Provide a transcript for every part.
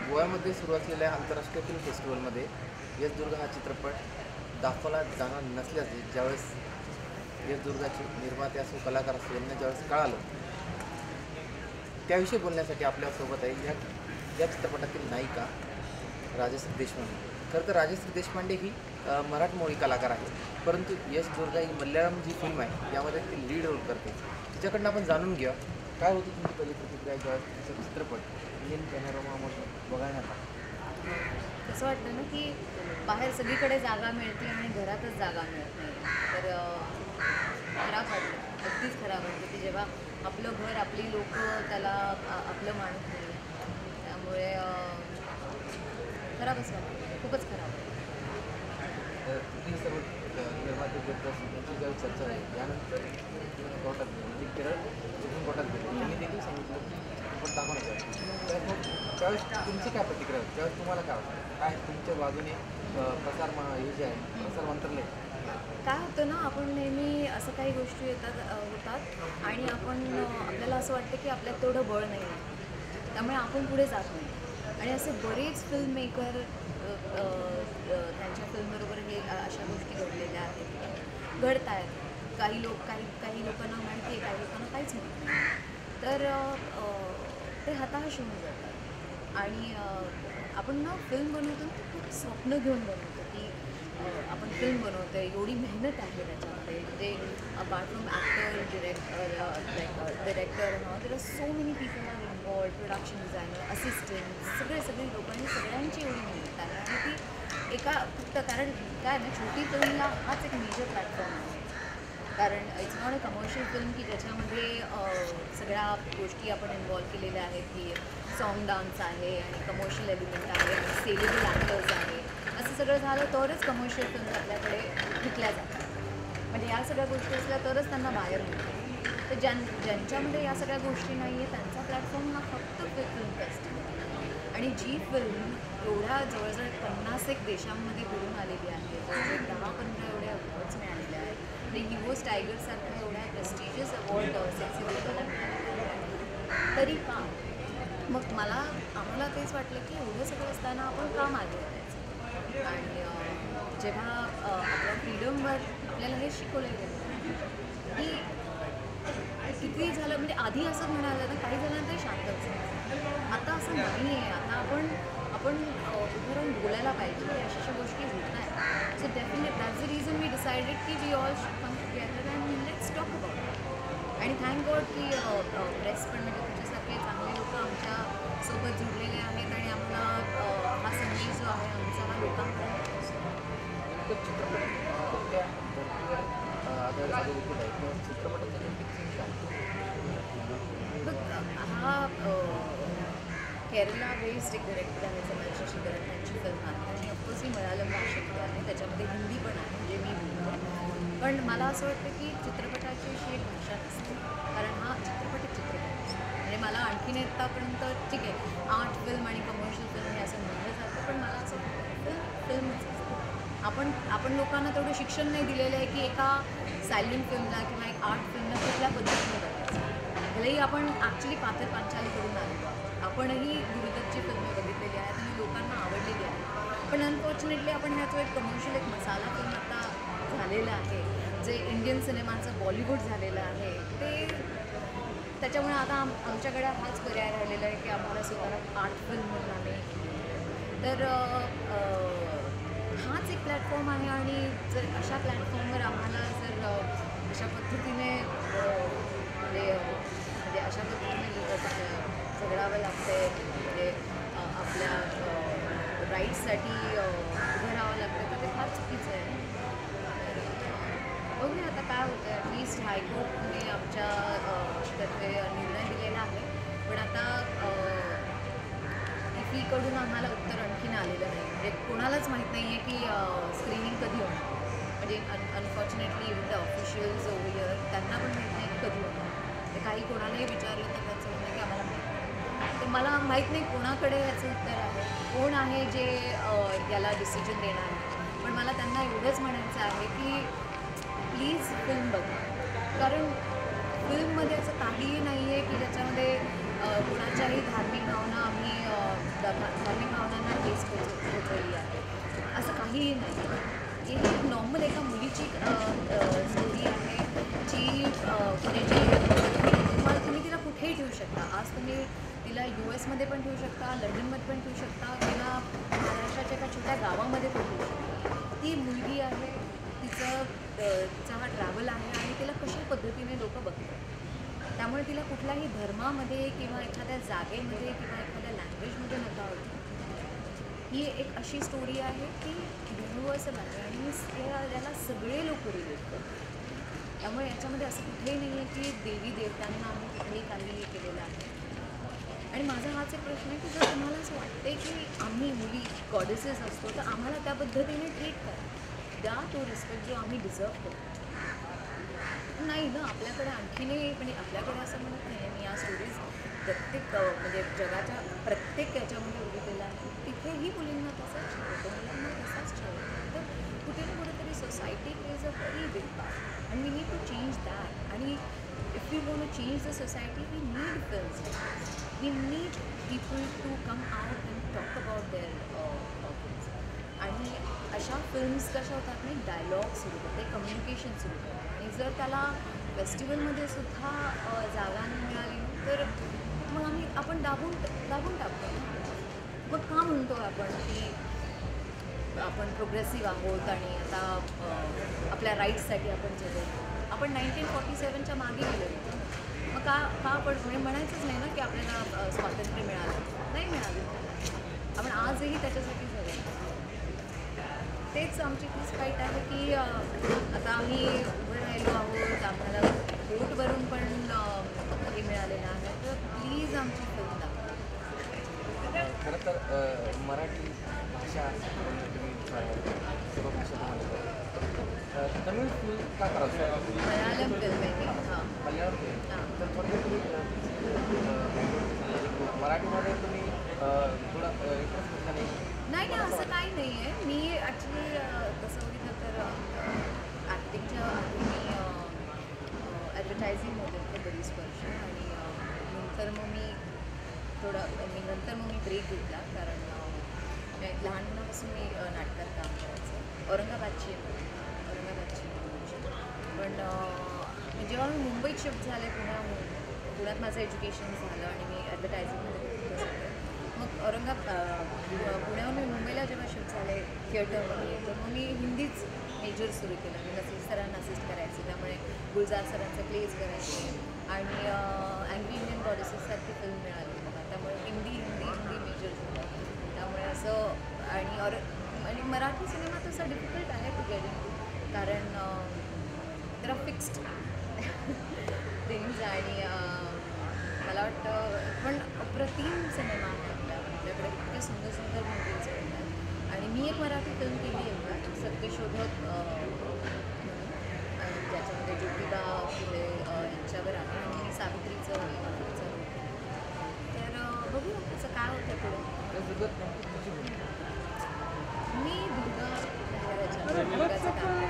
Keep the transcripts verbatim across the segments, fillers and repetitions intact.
गोव्यामध्ये सुरू असलेल्या आंतरराष्ट्रीय फिल्म फेस्टिवलमध्ये यश दुर्गा हा चित्रपट दाखवला जाणार नसल्याचे ज्यावेळेस यश दुर्गाचे निर्माते असो कलाकार असो यांना ज्यावेळेस कळालं, त्याविषयी बोलण्यासाठी आपल्यासोबत आहे या या चित्रपटातील नायिका राजश्री देशपांडे. खरं तर राजश्री देशपांडे ही मराठमोळी कलाकार आहे, परंतु यश दुर्गा ही मल्याळम जी फिल्म आहे यामध्ये ती लीड रोल करते. तिच्याकडनं आपण जाणून घ्या काय होती तुमची पहिली प्रतिक्रिया जेव्हा तिचा चित्रपट इंडियन पॅनोरामामध्ये बघायला आला. कसं वाटतं ना की बाहेर सगळीकडे जागा मिळते आणि घरातच जागा मिळत नाही. तर खराब वाटतं, अगदीच खराब वाटतं की जेव्हा आपलं घर, आपली लोक त्याला आपलं मानत नाही. त्यामुळे खराबच वाटतं, खूपच खराब वाटतं. तुम्ही सर्व निर्माते करत असून त्यांची जेव्हा चर्चा आहे यानंतर कोर्टात म्हणजे केरळ सुप्रीम कोर्टात गेले, त्यांनी देखील सांगितलं की चित्रपट दाखवण्याचं. तर मग त्यावेळेस तुमची काय प्रतिक्रिया होती, त्यावेळेस तुम्हाला काय वाटतं, काय तुमच्या बाजूने प्रसार हे जे आहे प्रसार मंत्रालय काय होतं ना, आपण नेहमी असं काही गोष्टी येतात होतात आणि आपण आपल्याला असं वाटतं की आपल्यात तेवढं बळ नाही आहे, त्यामुळे आपण पुढे जात नाही. आणि असे बरेच फिल्म मेकर त्यांच्या फिल्मबरोबर हे अशा गोष्टी घडलेल्या आहेत, घडत आहेत. काही लोक काही काही लोकांना माहिती आहे, काही लोकांना काहीच माहिती नाही. तर ते हताश होऊन जातात. आणि आपण ना फिल्म बनवतो ना, खूप स्वप्न घेऊन बनवतो की आपण फिल्म बनवतो आहे, एवढी मेहनत आहे त्याच्यामध्ये. म्हणजे apart from actor, director like director there are so many people are involved, production designer, assistant, सगळे सगळे लोकांनी सगळ्यांची एवढी मेहनत आहे. आणि ती एका फक्त कारण काय ना, छोटी फिल्मला हाच एक मेजर प्लॅटफॉर्म आहे. कारण it's not a commercial film की ज्याच्यामध्ये सगळ्या गोष्टी आपण इन्वॉल्व केलेल्या आहेत, की सॉन्ग डान्स आहे आणि कमर्शियल एलिमेंट आहे आणि सेलेबल ॲक्टर्स आहे. असं सगळं झालं तरच कमर्शियल फिल्म्स आपल्याकडे विकल्या जातात. म्हणजे या सगळ्या गोष्टी असल्या तरच त्यांना बाहेर मिळतात. तर ज्यां ज्यांच्यामध्ये या सगळ्या गोष्टी नाही आहे त्यांचा प्लॅटफॉर्म हा फक्त फिल्म फेस्टिवल. आणि जी फिल्म एवढ्या जवळजवळ पन्नास एक देशांमध्ये फिरून आलेली आहे, जवळजवळ दहा पंधरा एवढे अवॉर्ड्स मिळालेले आहेत. आणि युवोस टायगरसारख्या एवढ्या प्रेस्टिजियस अवॉर्ड सेक्सी दुर्गाला मिळालेले आहेत, तरी का मग मला आम्हाला तेच वाटलं की एवढं सगळं असताना आपण का मागे करायचं. आणि जेव्हा आपल्या फ्रीडमवर आपल्याला हे शिकवलं गेलं की किती झालं, म्हणजे आधी असं म्हणालं ना, काही जणांना ते शांतच आहे. आता असं नाही आहे. आता आपण आपण उभं राहून बोलायला पाहिजे, अशा अशा गोष्टी होत आहेत. So definite that's the reason we decided की we all should come together and let's talk about it. आणि थँक गॉड की प्रेस पण म्हणजे तुमच्यासारखे चांगले लोक आमच्या सोबत जुळलेले आहेत आणि आपला हा संदेश जो आहे आमचा हा लोकांपर्यंत हा केरला बेस्ड एक डिरेक्टर आहे राजश्री दुर्गा, त्यांची फिल्म आहे आणि ऑफकोर्स ही मल्याळम भाषेतली आहे, त्याच्यामध्ये हिंदी पण आहे म्हणजे मी बोलतो. पण मला असं वाटतं की चित्रपटाची अशी एक भाषा नसते, कारण हा चित्रपट एक चित्रपट असतो. म्हणजे मला आणखीन आतापर्यंत ठीक आहे आर्ट फिल्म आणि कमर्शियल फिल्म हे असं म्हणलं जातं, पण मला असं फिल्म फिल्मच असतं. आपण आपण लोकांना तेवढं शिक्षण नाही दिलेलं आहे की एका सायलेंट फिल्मला किंवा एक आर्ट फिल्मला कुठल्या पद्धतीने बघायचं. भलेही आपण ॲक्च्युली पाथर पांचाली करून आलो, आपणही गुरुदत्तची फिल्म बघितलेली आहेत आणि लोकांना आवडलेली आहे. पण अनफॉर्च्युनेटली आपण ह्याचा एक कमर्शियल एक मसाला फिल्म आता झालेला आहे, जे इंडियन सिनेमाचं बॉलिवूड झालेलं आहे. ते त्याच्यामुळे आता आम आमच्याकडे हाच पर्याय राहिलेला आहे की आम्हाला स्वतःला आर्ट फिल्म म्हणून आम्ही. तर हाच एक प्लॅटफॉर्म आहे आणि जर अशा प्लॅटफॉर्मवर आम्हाला जर अशा पद्धतीने म्हणजे म्हणजे अशा पद्धतीने झगडावं लागतं आहे, म्हणजे आपल्या राईट्ससाठी उभं राहावं लागतं, तर ते फार चुकीचं आहे. बघूया आता काय होतं आहे. ॲटलिस्ट हायकोर्टने आमच्या तर्फे निर्णय दिलेला आहे, पण आता इफीकडून आम्हाला उत्तर आणखीन आलेलं नाही. म्हणजे कोणालाच माहीत नाही आहे की स्क्रीनिंग कधी होणार. म्हणजे un unfortunately even the officials over here त्यांना पण माहीत नाही की कधी होणार. ते काही कोणालाही विचारलं तर त्यांचं म्हणणं की आम्हाला माहीत नाही. तर मला माहीत नाही कोणाकडे याचं उत्तर आहे, कोण आहे जे याला डिसिजन देणार आहे. पण मला त्यांना एवढंच म्हणायचं आहे की प्लीज फिल्म बघा, कारण फिल्ममध्ये असं काहीही नाही आहे की ज्याच्यामध्ये कोणाच्याही धार्मिक भावना आम्ही धार्मिक मूवीची स्टोरी आहे जी अ, म्हणजे जी तुम्हाला तुम्ही तिला कुठेही ठेवू शकता. आज तुम्ही तिला यू एसमध्ये पण ठेवू शकता, लंडनमध्ये पण ठेवू शकता, तिला महाराष्ट्राच्या एका छोट्या गावामध्ये पण ठेवू शकता. ती मुलगी आहे, तिचं अ, तिचा हा ट्रॅव्हल आहे आणि तिला कशा पद्धतीने लोक बघतात. त्यामुळे तिला कुठल्याही धर्मामध्ये किंवा एखाद्या जागेमध्ये किंवा एखाद्या लँग्वेजमध्ये नका आवडतं. ही एक अशी स्टोरी आहे की युनिव्हर्सल आहे आणि या- याला सगळे लोक रिलेट करतात. त्यामुळे याच्यामध्ये असं कुठेही नाही आहे की देवी देवतांना आम्ही कुठेही काही केलेलं आहे. आणि माझा हाच एक प्रश्न आहे की जर तुम्हाला असं वाटते की आम्ही मुली गॉडेसेस असतो तर आम्हाला त्या पद्धतीने ट्रीट करा, द्या तो रिस्पेक्ट जो आम्ही डिझर्व करतो. नाही ना, आपल्याकडे आणखीनही म्हणजे आपल्याकडे असं म्हणत नाही आहे मी या स्टोरीज प्रत्येक म्हणजे जगाच्या प्रत्येक याच्यामध्ये बघितलेलं आहे. तिथेही मुलींना तसाच ठेवतो, मुलांना तसाच ठेवतो. तर कुठे ना कुठेतरी society plays a very big part and we need to change that. आणि if you want to change the society we need films, we need people to come out and talk about their problems. आणि अशा films कशा होतात नाही, dialogue सुरू करते, communication सुरू करते. आणि जर त्याला फेस्टिवलमध्ये सुद्धा जागा नाही मिळाली तर मग आम्ही आपण दाबून दाबून टाकतो. मग का म्हणतो आपण की आपण प्रोग्रेसिव्ह आहोत आणि आता आपल्या राईट्ससाठी आपण जगतो. आपण नाईन्टीन फॉर्टी सेवनच्या मागे गेलो होतो. मग का का आपण म्हणजे म्हणायचंच नाही ना की आपल्याला स्वातंत्र्य मिळालं, नाही मिळालं. आपण आजही त्याच्यासाठी जगतो. तेच आमची तीच फाईट आहे की आता आम्ही उभं राहिलो आहोत, आम्हाला वोटवरून पण हे मिळालेलं आहे. तर प्लीज आमची फिल्म दाखवा. खरं तर मराठी भाषा तुम्ही सर्व भाषा तुम्हाला तमिळ फिल्म का करावं? मल्याळम फिल्म आहे ती. हां, मल्याळम फिल्म. हां. तर थोडक्यात तुम्ही मराठीमध्ये तुम्ही थोडा इंटरेस्ट घेतला नाही? नाही नाही असं काही नाही आहे. मी ॲक्च्युली तसं बघितलं तर ॲक्टिंगच्या आधी मी ॲडव्हर्टायझिंगमध्ये होते बरीच वर्ष. आणि नंतर मग मी थोडं मी नंतर मग मी ब्रेक घेतला कारण लहानपणापासून मी नाटकात काम करायचं. औरंगाबादची औरंगाबादची पण जेव्हा मी मुंबईत शिफ्ट झाले पुण्याहून, पुण्यात माझं एज्युकेशन झालं आणि मी ॲडव्हर्टायझिंगमध्ये होते सगळं. मग औरंगाबाद पुण्याहून मी मुंबईला जेव्हा शिफ्ट झाले थिएटरमध्ये तर मग मी हिंदीच मेजर सुरू केलं. मी नसीब सरांना असिस्ट करायचे, त्यामुळे गुलजार सरांचे प्लेज करायचे आणि अँग्री इंडियन गॉडेसेससारखी फिल्म मिळाली मला. त्यामुळे हिंदी हिंदी हिंदी मेजर झालं. त्यामुळे असं आणि और आणि मराठी सिनेमा तसा डिफिकल्ट आहे टू गेट इन टू कारण जरा फिक्स्ड थिंग्स. आणि मला वाटतं पण अप्रतिम सिनेमा आहे आपल्या आपल्याकडे इतके सुंदर सुंदर मूवीज आहेत. आणि मी एक मराठी फिल्म केली आहे का सत्यशोधक म्हणून, आणि ज्याच्यामध्ये ज्योतिबा फुले यांच्यावर आहे आणि मी सावित्रीचं तिचं रोल केलं. तर बघू त्याचं काय होतं पुढे. मी दुर्गा दुर्गाचं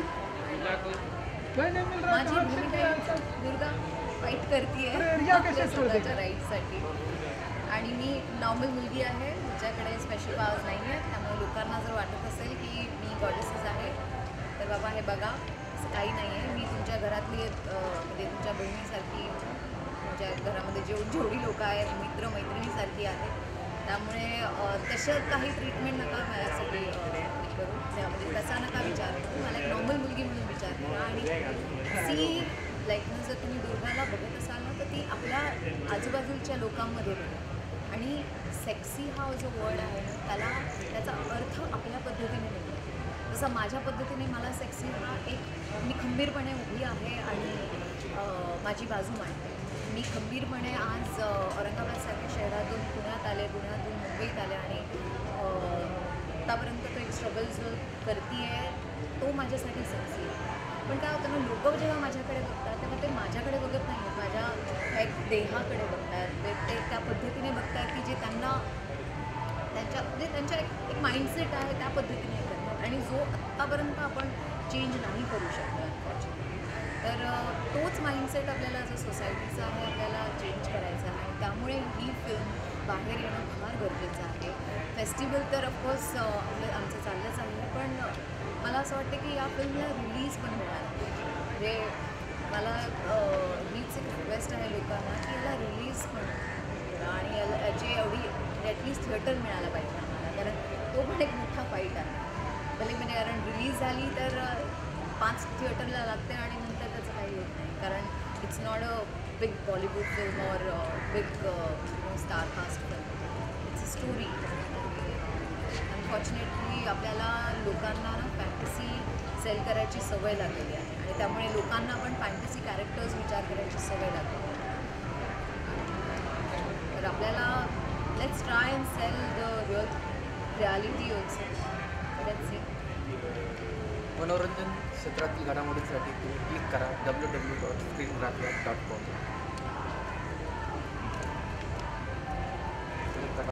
काम माझी भूमिका दुर्गा फाईट करते आहे स्वतःच्या राईट्ससाठी. आणि मी नॉर्मल मुलगी आहे, ज्याच्याकडे स्पेशल पावर्स नाही आहेत. त्यामुळे लोकांना जर वाटत असेल की मी गॉडेसेस आहे तर बाबा हे बघा, असं काही नाही आहे. मी तुमच्या घरातली म्हणजे तुमच्या बहिणीसारखी, तुमच्या घरामध्ये जेव जेवढी लोकं आहेत मित्र मैत्रिणीसारखी आहेत. त्यामुळे तसं काही ट्रीटमेंट नका माझ्यासाठी करू, त्यामध्ये तसा नका विचार करू. मला एक नॉर्मल मुलगी म्हणून विचार करा. आणि सी लाईक जर तुम्ही दुर्गाला बघत असाल ना तर ती आपल्या आजूबाजूच्या लोकांमध्ये बघा. आणि सेक्सी हा जो वर्ड आहे ना त्याला त्याचा अर्थ आपल्या पद्धतीने नाही. जसं माझ्या पद्धतीने मला सेक्सी हा एक मी खंबीरपणे उभी आहे आणि माझी बाजू मांडते. मी खंबीरपणे आज औरंगाबादसारख्या शहरातून पुण्यात आले, पुण्यातून मुंबईत आले आणि आत्तापर्यंत तो एक स्ट्रगल जो करते आहे तो माझ्यासाठी सेक्सी आहे. पण काय होतं ना, लोक जेव्हा माझ्याकडे बघतात तेव्हा ते माझ्याकडे बघत नाही आहेत, माझ्या एक देहाकडे बघतात. ते ते त्या पद्धतीने बघतात की जे त्यांना त्यांच्या म्हणजे त्यांच्या एक एक माइंडसेट आहे त्या पद्धतीने करतात आणि जो आत्तापर्यंत आपण चेंज नाही करू शकतो अनफॉर्च्युनेटली. तर तोच माइंडसेट आपल्याला जो सोसायटीचा आहे आपल्याला चेंज करायचा आहे. आणि त्यामुळे ही फिल्म बाहेर येणं फार गरजेचं आहे. फेस्टिवल तर ऑफकोर्स आपलं आमचं चाललंच आहे, पण मला असं वाटतं की या फिल्मला रिलीज पण मिळालं पाहिजे. म्हणजे मला अं, हीच एक रिक्वेस्ट आहे लोकांना की याला रिलीज पण करा आणि याला याची एवढी ॲटलिस्ट थिएटर मिळायला पाहिजे आम्हाला, कारण तो पण एक मोठा फाईट आहे. भले म्हणजे कारण रिलीज झाली तर अं, पाच थिएटरला लागते आणि नंतर त्याचं काही होत नाही, कारण it's not a big Bollywood film or big star cast film. It's a story. Unfortunately आपल्याला लोकांना ना फॅन्टसी सेल करायची सवय लागलेली आहे आणि त्यामुळे लोकांना पण फॅन्टसी कॅरेक्टर्स विचार करायची सवय लागलेली आहे. तर आपल्याला let's try and sell the real reality also. Let's see. मनोरंजन क्षेत्रातील घडामोडींसाठी तुम्ही क्लिक करा W W dot screen dot com.